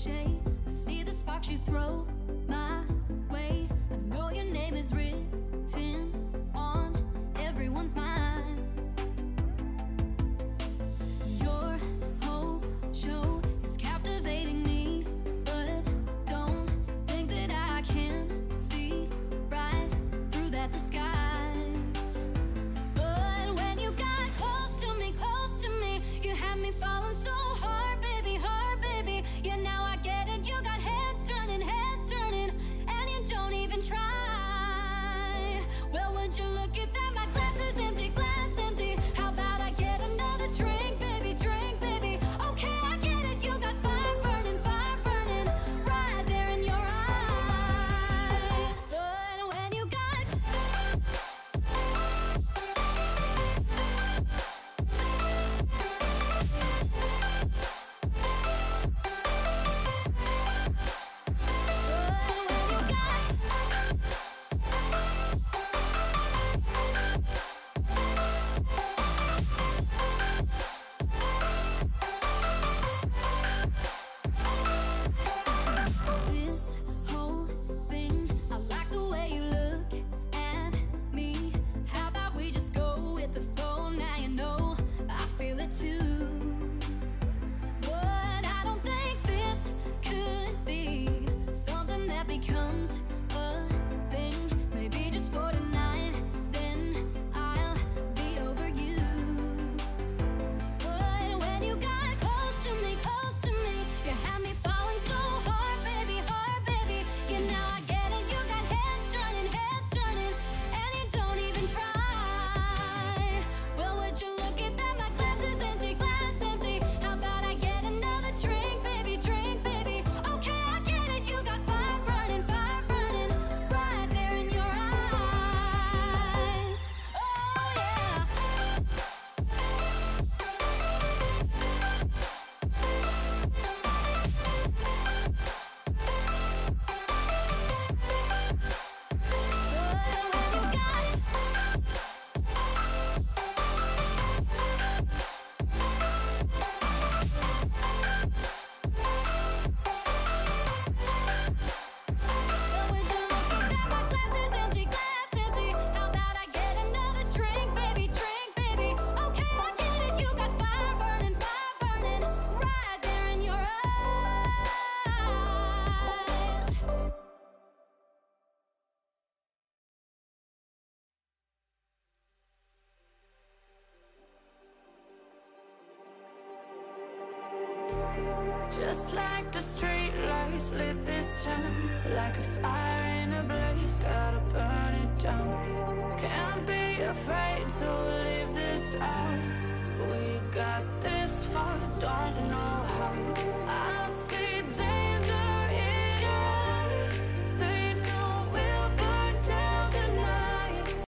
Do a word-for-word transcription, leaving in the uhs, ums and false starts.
cliche. I see the sparks you throw my way. I know your name is written on everyone's mind. Your whole show is captivating me, but don't think that I can see right through that disguise. But when you got close to me, close to me, you had me falling so hard, baby, hard, baby. Yeah, now I get it. You got heads turning, heads turning, and you don't even try. Well, would you look at that? My glass is empty, glass empty. How about I get another drink, baby, drink, baby? Okay, I get it. You got fire burning, fire burning right there in your eyes. So when you got this whole thing, I like the way you look at me. How about we just go with the flow? Now you know I feel it too. But I don't think this could be something that becomes a thing. Maybe just for tonight, then I'll be over you. But when you got close to me, close to me, you had me falling so hard, baby, hard, baby. Yeah, now I get it. You got heads turning, heads turning, and you don't even try. Well, would you look at that? My glass is empty, glass empty. How about I get another drink, baby, drink, baby? Okay, I get it. You got fire burning, fire burning right there in your eyes. Oh, yeah. Just like the street lights lit this town, like a fire in a blaze, gotta burn it down. Can't be afraid to leave this out. We got this far, don't know how.